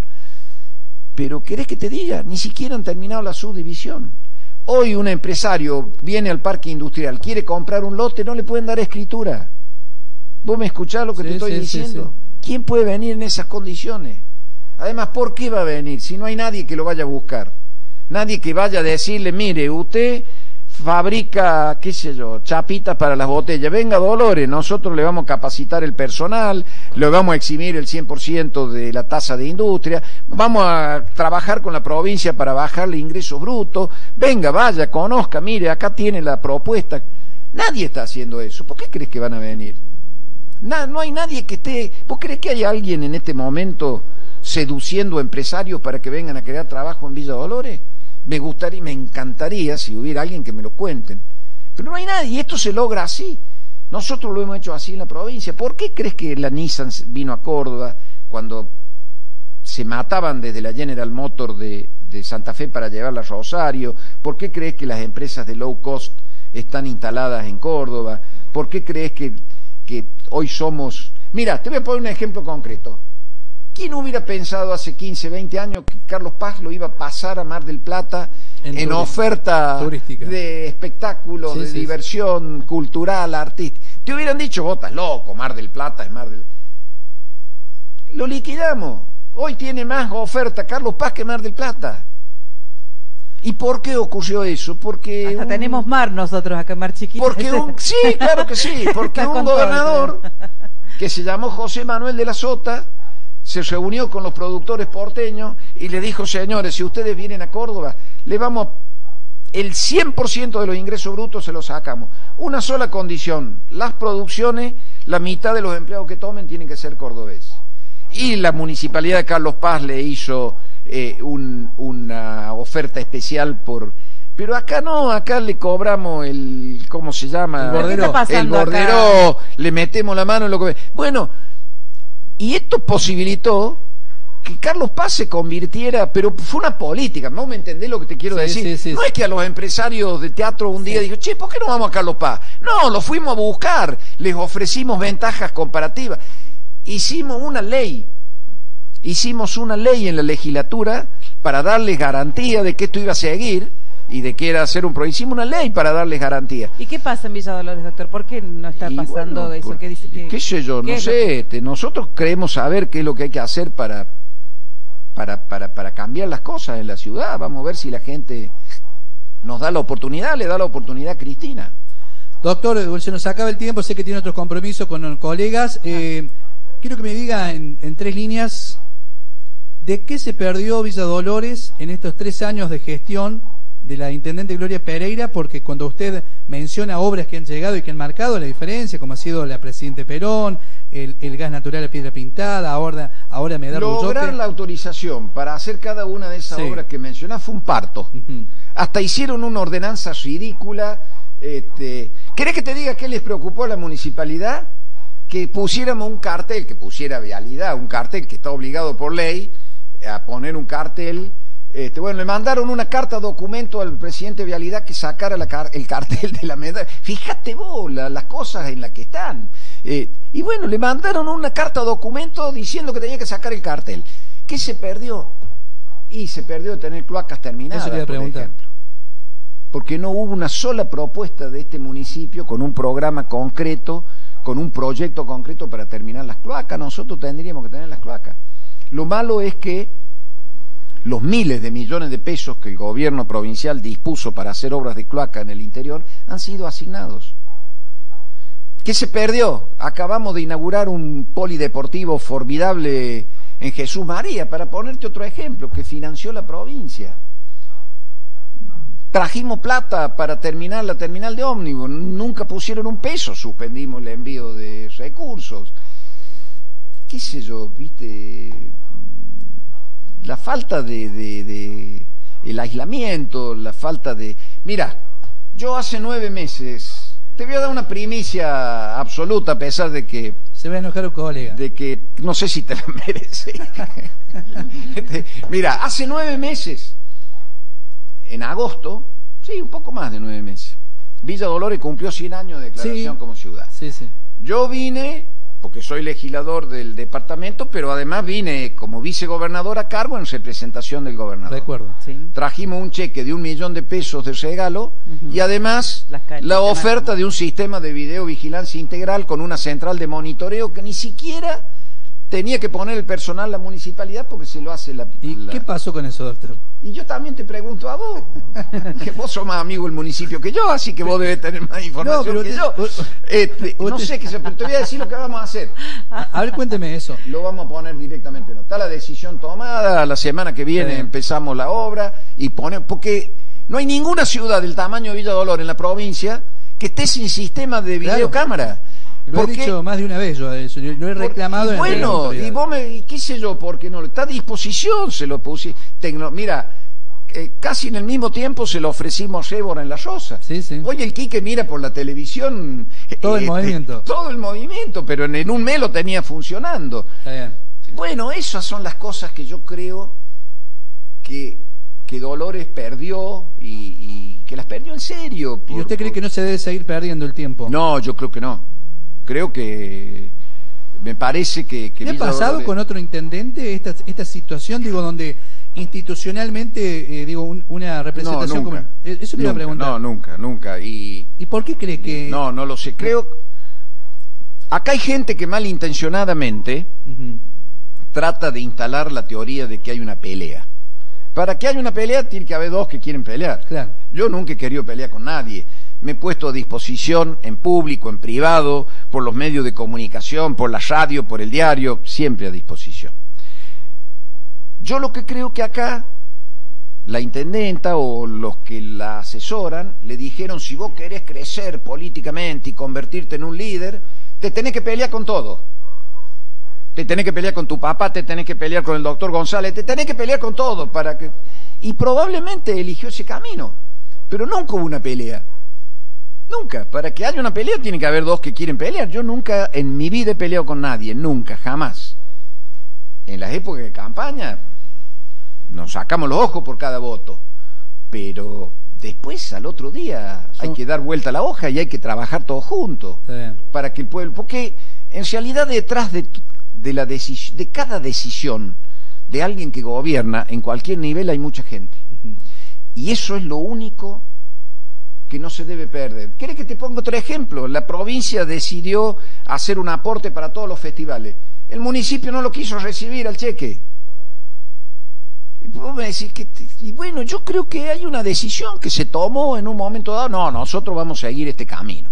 Pero ¿querés que te diga? Ni siquiera han terminado la subdivisión. Hoy un empresario viene al parque industrial, quiere comprar un lote, no le pueden dar escritura. ¿Vos me escuchás lo que sí, te estoy sí, diciendo? Sí, sí. ¿Quién puede venir en esas condiciones? Además, ¿por qué va a venir si no hay nadie que lo vaya a buscar? Nadie que vaya a decirle, mire, usted fabrica, qué sé yo, chapitas para las botellas, venga Dolores, nosotros le vamos a capacitar el personal, le vamos a eximir el cien por ciento de la tasa de industria, vamos a trabajar con la provincia para bajarle ingresos brutos, venga, vaya, conozca, mire, acá tiene la propuesta. Nadie está haciendo eso. ¿Por qué crees que van a venir? Na, no hay nadie que esté... ¿Vos crees que hay alguien en este momento seduciendo empresarios para que vengan a crear trabajo en Villa Dolores? Me gustaría, me encantaría si hubiera alguien que me lo cuenten. Pero no hay nadie, y esto se logra así. Nosotros lo hemos hecho así en la provincia. ¿Por qué crees que la Nissan vino a Córdoba cuando se mataban desde la General Motors de, de Santa Fe para llevarla a Rosario? ¿Por qué crees que las empresas de low cost están instaladas en Córdoba? ¿Por qué crees que, que hoy somos... Mira, te voy a poner un ejemplo concreto. ¿Quién hubiera pensado hace quince, veinte años que Carlos Paz lo iba a pasar a Mar del Plata en, en oferta turística, de espectáculos, sí, de sí, diversión sí. cultural, artística? Te hubieran dicho, vos estás loco, Mar del Plata es Mar del... Lo liquidamos. Hoy tiene más oferta Carlos Paz que Mar del Plata. ¿Y por qué ocurrió eso? Porque hasta un... tenemos mar nosotros acá, Mar Chiquita. Porque un... Sí, claro que sí, porque un gobernador que se llamó José Manuel de la Sota se reunió con los productores porteños y le dijo, señores, si ustedes vienen a Córdoba, le vamos, el cien por ciento de los ingresos brutos se los sacamos. Una sola condición, las producciones, la mitad de los empleados que tomen tienen que ser cordobeses. Y la Municipalidad de Carlos Paz le hizo eh, un, una oferta especial por... Pero acá no, acá le cobramos el, ¿cómo se llama? El bordero. El bordero, le metemos la mano en lo que... Bueno... Y esto posibilitó que Carlos Paz se convirtiera, pero fue una política, ¿no me entendés lo que te quiero Sí, decir? sí, sí, no sí. es que a los empresarios de teatro un día Sí. dijo, che, ¿por qué no vamos a Carlos Paz? No, lo fuimos a buscar, les ofrecimos ventajas comparativas. Hicimos una ley, hicimos una ley en la legislatura para darles garantía de que esto iba a seguir y de que era hacer un proyecto. Hicimos una ley para darles garantía. ¿Y qué pasa en Villa Dolores, doctor? ¿Por qué no está Y pasando bueno, eso? por- ¿Qué dice? que- ¿Qué sé yo? qué No es lo sé. que- Este, nosotros queremos saber qué es lo que hay que hacer para, para, para, para cambiar las cosas en la ciudad. Vamos a ver si la gente nos da la oportunidad, le da la oportunidad a Cristina. Doctor, se nos acaba el tiempo, sé que tiene otros compromisos con colegas. Eh, quiero que me diga en, en tres líneas, ¿de qué se perdió Villa Dolores en estos tres años de gestión de la intendente Gloria Pereira? Porque cuando usted menciona obras que han llegado y que han marcado la diferencia, como ha sido la Presidente Perón, el, el gas natural a Piedra Pintada, ahora, ahora Medar Lograr Bullote. la autorización para hacer cada una de esas Sí. obras que mencionás fue un parto. Ujú. Hasta hicieron una ordenanza ridícula. Este, ¿Querés que te diga qué les preocupó a la municipalidad? Que pusiéramos un cartel, que pusiera vialidad, un cartel que está obligado por ley a poner un cartel. Este, bueno, le mandaron una carta documento al presidente de Vialidad que sacara la car el cartel de la medalla. Fíjate vos la, las cosas en las que están. Eh, y bueno, le mandaron una carta documento diciendo que tenía que sacar el cartel. ¿Qué se perdió? Y se perdió tener cloacas terminadas, Eso le iba a por preguntar. ejemplo. Porque no hubo una sola propuesta de este municipio con un programa concreto, con un proyecto concreto para terminar las cloacas. Nosotros tendríamos que tener las cloacas. Lo malo es que los miles de millones de pesos que el gobierno provincial dispuso para hacer obras de cloaca en el interior han sido asignados. ¿Qué se perdió? Acabamos de inaugurar un polideportivo formidable en Jesús María, para ponerte otro ejemplo, que financió la provincia. Trajimos plata para terminar la terminal de ómnibus, nunca pusieron un peso, suspendimos el envío de recursos. ¿Qué sé yo? ¿Viste? La falta de, de, de el aislamiento, la falta de... Mira, yo hace nueve meses, te voy a dar una primicia absoluta, a pesar de que... Se va a enojar un colega. De que no sé si te la mereces. Mira, hace nueve meses, en agosto, sí, un poco más de nueve meses, Villa Dolores cumplió cien años de declaración Sí. como ciudad. Sí, sí. Yo vine, porque soy legislador del departamento, pero además vine como vicegobernador a cargo en representación del gobernador. Recuerdo. Sí. Trajimos un cheque de un millón de pesos de regalo Ujú. y además Las ca- la oferta de un sistema de videovigilancia integral con una central de monitoreo que ni siquiera tenía que poner el personal la municipalidad porque se lo hace la... ¿Y la- qué pasó con eso, doctor? Y yo también te pregunto a vos, que vos sos más amigo del municipio que yo, así que vos debes tener más información pero que usted- yo. u- Este, no usted- sé qué se, pero te voy a decir lo que vamos a hacer. A, a ver, cuénteme eso. Lo vamos a poner directamente, no. Está la decisión tomada, la semana que viene Sí. empezamos la obra y pone, porque no hay ninguna ciudad del tamaño de Villa Dolores en la provincia que esté sin sistema de Claro. videocámara. Lo he Porque- dicho más de una vez yo, eso, yo lo he por- reclamado en bueno, anteriores y vos me, y qué sé yo, porque no, está a disposición, se lo puse, tecno- mira, eh, casi en el mismo tiempo se lo ofrecimos a Ébora en La Rosa. Sí, sí. Hoy el Quique mira por la televisión Todo el movimiento. todo el movimiento, pero en, en un mes lo tenía funcionando. Está bien. Bueno, esas son las cosas que yo creo que, que Dolores perdió y, y que las perdió en serio. ¿Y por- usted cree por- que no se debe seguir perdiendo el tiempo? No, yo creo que no. Creo que me parece que... que ¿Le ha Villa pasado Dolores- con otro intendente esta, esta situación, digo, donde institucionalmente, eh, digo, un- una No, representación nunca. como... eh, Eso le iba a Nunca, preguntar. No, nunca, nunca. Y ¿Y por qué cree que...? no, no lo sé. Creo... Acá hay gente que malintencionadamente Ujú. trata de instalar la teoría de que hay una pelea. Para que haya una pelea tiene que haber dos que quieren pelear. Claro. Yo nunca he querido pelear con nadie. Me he puesto a disposición en público, en privado, por los medios de comunicación, por la radio, por el diario, siempre a disposición. Yo lo que creo que acá la intendenta o los que la asesoran le dijeron, si vos querés crecer políticamente y convertirte en un líder, te tenés que pelear con todo. Te tenés que pelear con tu papá, te tenés que pelear con el doctor González, te tenés que pelear con todo para que... Y probablemente eligió ese camino, pero nunca hubo una pelea. Nunca. Para que haya una pelea tiene que haber dos que quieren pelear. Yo nunca en mi vida he peleado con nadie, nunca, jamás. en las épocas de campaña nos sacamos los ojos por cada voto, pero después al otro día hay que dar vuelta a la hoja y hay que trabajar todos juntos para que el pueblo, porque en realidad detrás de, de, la decis, de cada decisión de alguien que gobierna en cualquier nivel hay mucha gente. Uh-huh. Y eso es lo único que no se debe perder. ¿Querés que te ponga otro ejemplo? La provincia decidió hacer un aporte para todos los festivales. El municipio no lo quiso recibir al cheque. Y vos me decís que, y bueno, yo creo que hay una decisión que se tomó en un momento dado. No, nosotros vamos a seguir este camino.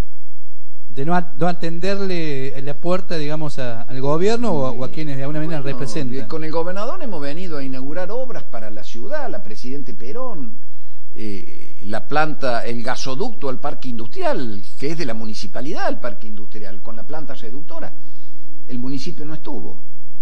De no, a, no atenderle la puerta, digamos, a, al gobierno o a, o a quienes de alguna manera bueno, representan. Con el gobernador hemos venido a inaugurar obras para la ciudad, la Presidente Perón, eh, la planta, el gasoducto al parque industrial, que es de la municipalidad el parque industrial, con la planta reductora. El municipio no estuvo.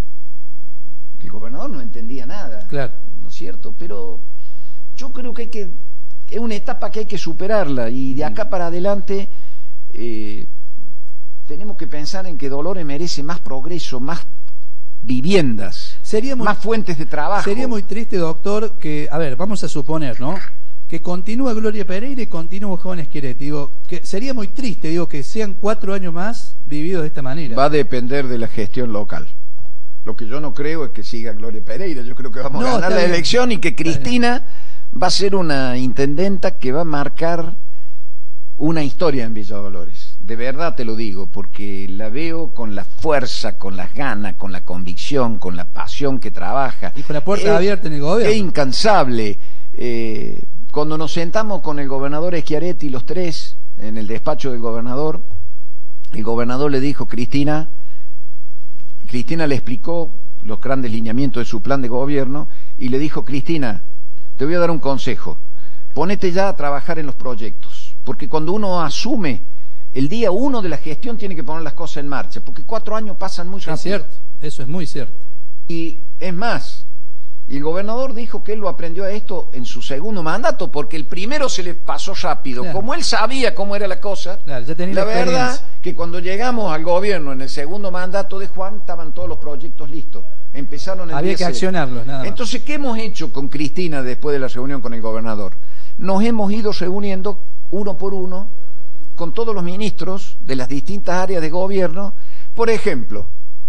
El gobernador no entendía nada, claro, ¿no es cierto? Pero yo creo que hay que, es una etapa que hay que superarla y de acá para adelante eh, tenemos que pensar en que Dolores merece más progreso, más viviendas, sería muy, más fuentes de trabajo. Sería muy triste, doctor, que, a ver, vamos a suponer, ¿no?, que continúe Gloria Pereira y continúe Joven Schiaretti. Digo, que sería muy triste, digo, que sean cuatro años más vividos de esta manera. Va a depender de la gestión local. Lo que yo no creo es que siga Gloria Pereira. Yo creo que vamos no, a ganar la bien. elección y que Cristina va a ser una intendenta que va a marcar una historia en Villa Dolores. De verdad te lo digo, porque la veo con la fuerza, con las ganas, con la convicción, con la pasión que trabaja. Y con la puerta es, abierta en el gobierno. Es incansable. Eh, cuando nos sentamos con el gobernador Schiaretti, los tres, en el despacho del gobernador, el gobernador le dijo, Cristina... Cristina le explicó los grandes lineamientos de su plan de gobierno y le dijo, Cristina, te voy a dar un consejo, ponete ya a trabajar en los proyectos, porque cuando uno asume el día uno de la gestión tiene que poner las cosas en marcha, porque cuatro años pasan muy rápido. Es cierto, eso es muy cierto. Y es más, y el gobernador dijo que él lo aprendió a esto en su segundo mandato, porque el primero se le pasó rápido. Claro. Como él sabía cómo era la cosa, claro, ya tenía la, la verdad que cuando llegamos al gobierno en el segundo mandato de Juan, estaban todos los proyectos listos. Empezaron el Había que accionarlos, nada más. Entonces, ¿qué hemos hecho con Cristina después de la reunión con el gobernador? Nos hemos ido reuniendo uno por uno con todos los ministros de las distintas áreas de gobierno. Por ejemplo,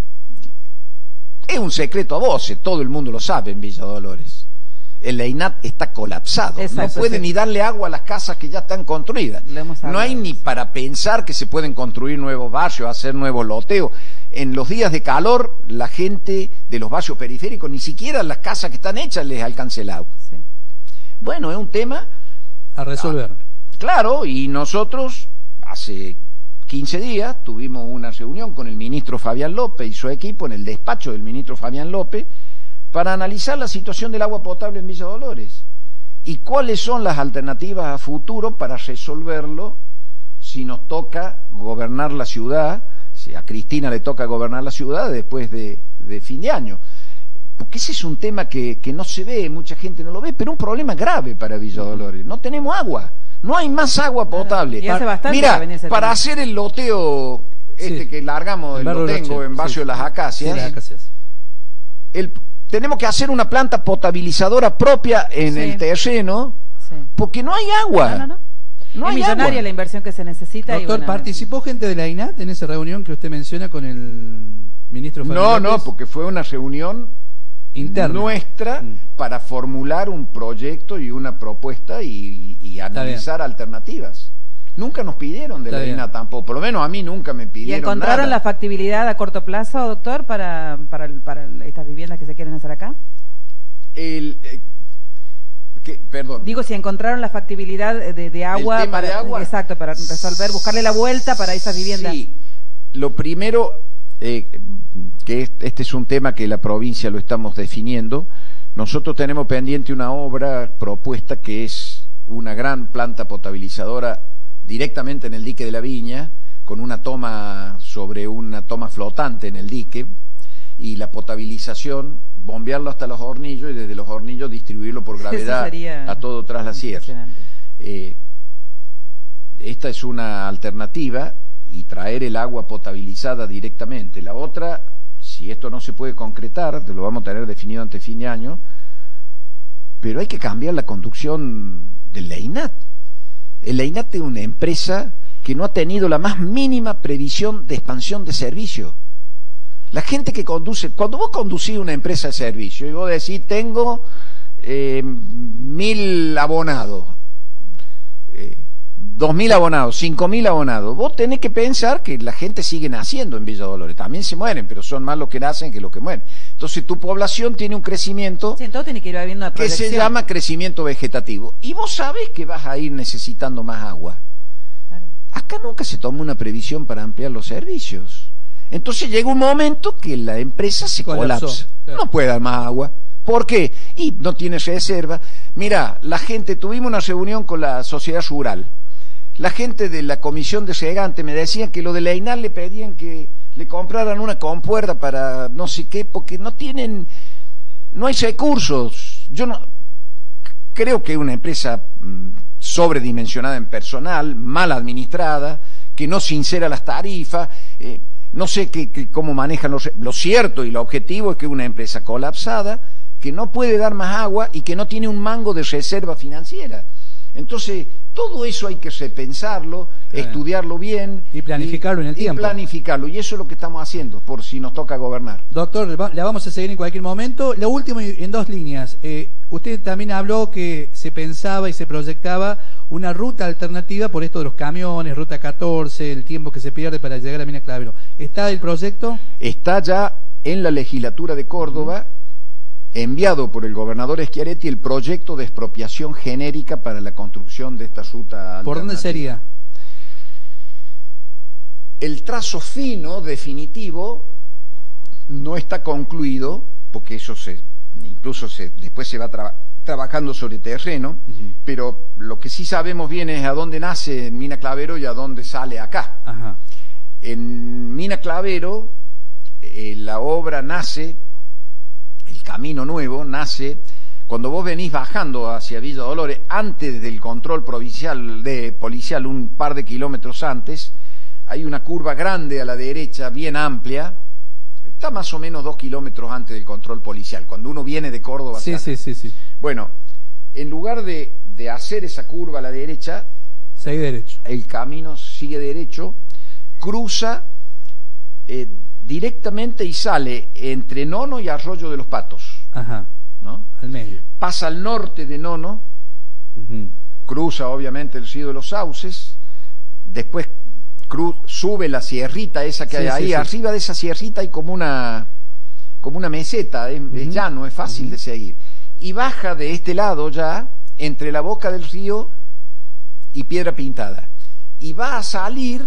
es un secreto a voces, todo el mundo lo sabe en Villa Dolores. El EINAT está colapsado, exacto, no puede sí. ni darle agua a las casas que ya están construidas. No hay ni para pensar que se pueden construir nuevos barrios, hacer nuevos loteos. En los días de calor, la gente de los barrios periféricos, ni siquiera las casas que están hechas les alcanza el agua. Sí. Bueno, es un tema a resolver. Ah, claro, y nosotros hace quince días tuvimos una reunión con el ministro Fabián López y su equipo en el despacho del ministro Fabián López para analizar la situación del agua potable en Villa Dolores y cuáles son las alternativas a futuro para resolverlo si nos toca gobernar la ciudad, si a Cristina le toca gobernar la ciudad después de, de fin de año. Porque ese es un tema que, que no se ve, mucha gente no lo ve, pero un problema grave para Villa Dolores. No tenemos agua. No hay más agua potable. Y hace bastante Mira, que para tema. hacer el loteo este sí. que largamos el lotengo en Barrio sí. de las Acacias, sí, las Acacias. El, tenemos que hacer una planta potabilizadora propia en sí. el terreno, sí. porque no hay agua. No, no, no. no es hay millonaria agua. La inversión que se necesita. Doctor, y bueno, ¿participó gente de la EINAT en esa reunión que usted menciona con el ministro Fabián No, López? no, porque fue una reunión interna nuestra mm. para formular un proyecto y una propuesta y, y analizar alternativas. Nunca nos pidieron de Está la EINAT tampoco, por lo menos a mí nunca me pidieron. ¿Y encontraron nada. la factibilidad a corto plazo, doctor, para, para, para estas viviendas que se quieren hacer acá? El, eh, que, perdón. Digo, si encontraron la factibilidad de, de agua. ¿El tema para, de agua? Exacto, para resolver, buscarle la vuelta para esas viviendas. Sí, lo primero... Eh, que este es un tema que la provincia lo estamos definiendo. Nosotros tenemos pendiente una obra propuesta que es una gran planta potabilizadora directamente en el dique de la Viña, con una toma sobre una toma flotante en el dique, y la potabilización, bombearlo hasta los hornillos y desde los hornillos distribuirlo por gravedad a todo tras la sierra. Eh, esta es una alternativa, y traer el agua potabilizada directamente. La otra, si si esto no se puede concretar, lo vamos a tener definido ante fin de año, pero hay que cambiar la conducción del EINAT. El EINAT es una empresa que no ha tenido la más mínima previsión de expansión de servicio. La gente que conduce, cuando vos conducís una empresa de servicio y vos decís, tengo eh, mil abonados, eh, dos mil abonados, cinco mil abonados, vos tenés que pensar que la gente sigue naciendo en Villa Dolores, también se mueren, pero son más los que nacen que los que mueren. Entonces tu población tiene un crecimiento sí, entonces tiene que ir habiendo una que se llama crecimiento vegetativo, y vos sabés que vas a ir necesitando más agua. Claro. Acá nunca se toma una previsión para ampliar los servicios. Entonces llega un momento que la empresa se Colapsó, colapsa, claro. No puede dar más agua. ¿Por qué? Y no tiene reserva. Mirá, la gente, tuvimos una reunión con la sociedad rural. La gente de la comisión de regante me decían que lo de la EINAT le pedían que le compraran una compuerta para no sé qué, porque no tienen, no hay recursos. Yo no creo que es una empresa mmm, sobredimensionada en personal, mal administrada, que no sincera las tarifas. Eh, No sé qué, qué, cómo manejan los... Lo cierto y lo objetivo es que es una empresa colapsada, que no puede dar más agua y que no tiene un mango de reserva financiera. Entonces, todo eso hay que repensarlo, claro. Estudiarlo bien. Y planificarlo y, en el tiempo. Y planificarlo, y eso es lo que estamos haciendo, por si nos toca gobernar. Doctor, la vamos a seguir en cualquier momento. Lo último, en dos líneas. Eh, usted también habló que se pensaba y se proyectaba una ruta alternativa por esto de los camiones, ruta catorce, el tiempo que se pierde para llegar a Mina Clavero. ¿Está el proyecto? Está ya en la legislatura de Córdoba, enviado por el gobernador Schiaretti, el proyecto de expropiación genérica para la construcción de esta ruta alternativa. ¿Por dónde sería? El trazo fino, definitivo, no está concluido, porque eso se, incluso se, después se va a trabajar trabajando sobre terreno, uh-huh. Pero lo que sí sabemos bien es a dónde nace en Mina Clavero y a dónde sale acá. Uh-huh. En Mina Clavero eh, la obra nace, el camino nuevo nace, cuando vos venís bajando hacia Villa Dolores, antes del control provincial de policial, un par de kilómetros antes, hay una curva grande a la derecha, bien amplia, está más o menos dos kilómetros antes del control policial, cuando uno viene de Córdoba. Sí, sí, sí, sí. Bueno, en lugar de, de hacer esa curva a la derecha, sigue derecho. El camino sigue derecho, cruza eh, directamente y sale entre Nono y Arroyo de los Patos. Ajá. ¿No? Al medio. Pasa al norte de Nono, uh-huh. Cruza obviamente el río de los Sauces, después Cruz, sube la sierrita esa que sí, hay ahí, sí, arriba sí. De esa sierrita hay como una como una meseta, es, uh-huh. Es llano, es fácil uh-huh. de seguir, y baja de este lado ya, entre la boca del río y Piedra Pintada, y va a salir,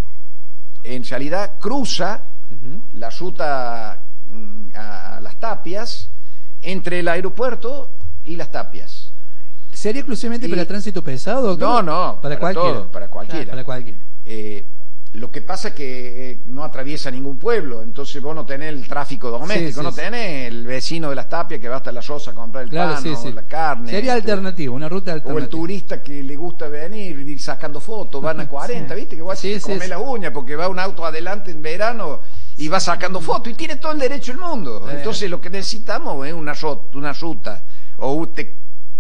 en realidad cruza uh-huh. la ruta mm, a, a Las Tapias, entre el aeropuerto y Las Tapias. ¿Sería exclusivamente y... para tránsito pesado, doctor? No, no, para, para cualquiera. Todo, para cualquiera. Ah, para cualquiera. Eh, lo que pasa es que eh, no atraviesa ningún pueblo, entonces vos no tenés el tráfico doméstico, sí, sí, no sí. tenés el vecino de Las Tapias que va hasta La Rosa a comprar el claro, pan sí, o sí. la carne. Sería este, alternativo, una ruta alternativa. O el turista que le gusta venir, ir sacando fotos, van a cuarenta, sí. ¿Viste? Que vos sí, sí, comer sí. las uñas porque va un auto adelante en verano y va sacando fotos y tiene todo el derecho del mundo. Eh. Entonces lo que necesitamos es una, una ruta, o te,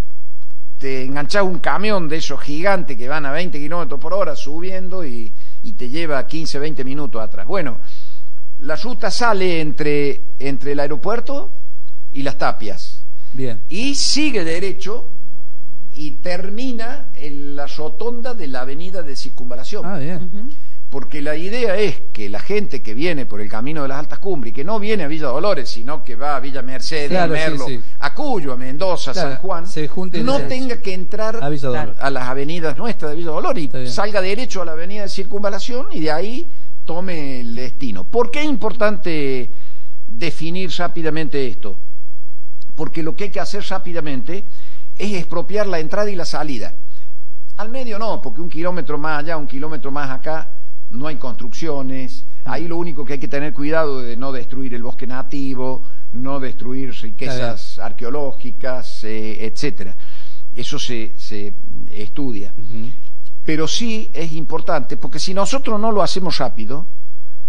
te enganchás un camión de esos gigantes que van a veinte kilómetros por hora subiendo y y te lleva quince, veinte minutos atrás. Bueno, la ruta sale entre, entre el aeropuerto y Las Tapias. Bien. Y sigue derecho y termina en la rotonda de la avenida de Circunvalación. Ah, bien. Uh-huh. Porque la idea es que la gente que viene por el camino de las Altas Cumbres, y que no viene a Villa Dolores, sino que va a Villa Mercedes, claro, Merlo, sí, sí. a Cuyo, a Mendoza, claro, San Juan, no tenga que entrar a, claro, a las avenidas nuestras de Villa Dolores y salga derecho a la avenida de Circunvalación y de ahí tome el destino. ¿Por qué es importante definir rápidamente esto? Porque lo que hay que hacer rápidamente es expropiar la entrada y la salida. Al medio no, porque un kilómetro más allá, un kilómetro más acá, no hay construcciones. Ahí lo único que hay que tener cuidado es de no destruir el bosque nativo, no destruir riquezas arqueológicas, eh, etcétera. Eso se, se estudia. Uh-huh. Pero sí es importante, porque si nosotros no lo hacemos rápido,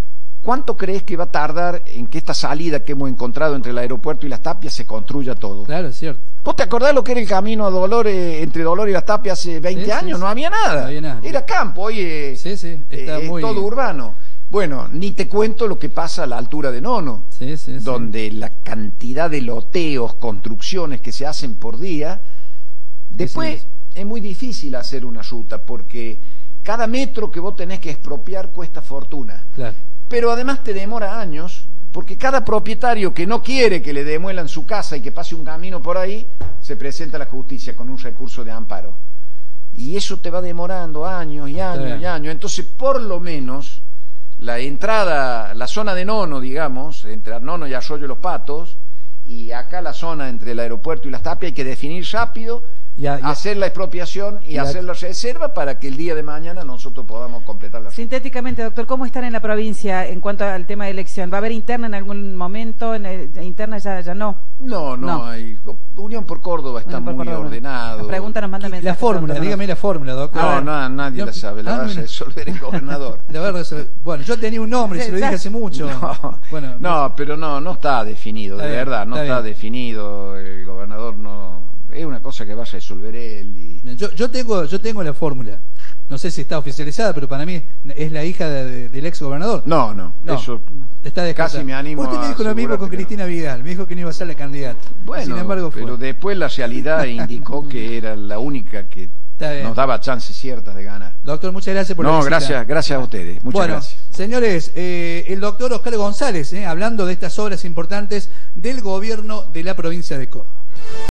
¿cuánto crees que va a tardar en que esta salida que hemos encontrado entre el aeropuerto y Las Tapias se construya todo? Claro, es cierto. ¿Vos te acordás lo que era el camino a Dolores, entre Dolores y Las Tapias hace veinte Sí, años? sí, sí. No había nada. No había nada. Era campo, hoy es, Sí, sí, está eh, es muy- todo urbano. Bueno, ni te cuento lo que pasa a la altura de Nono, Sí, sí, sí. donde la cantidad de loteos, construcciones que se hacen por día. Después sí. es muy difícil hacer una ruta porque cada metro que vos tenés que expropiar cuesta fortuna. Claro. Pero además te demora años, porque cada propietario que no quiere que le demuelan su casa y que pase un camino por ahí, se presenta a la justicia con un recurso de amparo. Y eso te va demorando años y años bien. y años. Entonces, por lo menos, la entrada, la zona de Nono, digamos, entre Nono y Arroyo Los Patos, y acá la zona entre el aeropuerto y Las Tapias, hay que definir rápido, Ya, ya. hacer la expropiación y Ya. hacer la reserva para que el día de mañana nosotros podamos completar la ruta. Sintéticamente, doctor, ¿cómo están en la provincia en cuanto al tema de elección? ¿Va a haber interna en algún momento? ¿En el- interna ya, ya no? No, no, No. hay. Unión por Córdoba está Unión por muy Córdoba no. ordenado. La pregunta nos manda Y mensajes. la fórmula, doctor, dígame la fórmula, doctor. No, no, nadie No, la sabe, la ah, va a mira. resolver el gobernador. La va a resolver. Bueno, yo tenía un nombre, se lo dije hace mucho. No, Bueno, no, pero no, no está definido, Está de bien, verdad, no está está, bien. definido, el gobernador no, es una cosa que va a resolver él y... Yo, yo tengo, yo tengo la fórmula. No sé si está oficializada, pero para mí es la hija de- de- del ex gobernador. No, no, No, eso está descartada. casi me animo Usted me a dijo lo mismo asegurarte con que no. Cristina Vidal, me dijo que no iba a ser la candidata. Bueno, Sin embargo fue. pero después la realidad indicó que era la única que Está bien. nos daba chances ciertas de ganar. Doctor, muchas gracias por la No, visita. gracias, gracias a ustedes, muchas bueno, gracias. señores, eh, el doctor Oscar González, eh, hablando de estas obras importantes del gobierno de la provincia de Córdoba.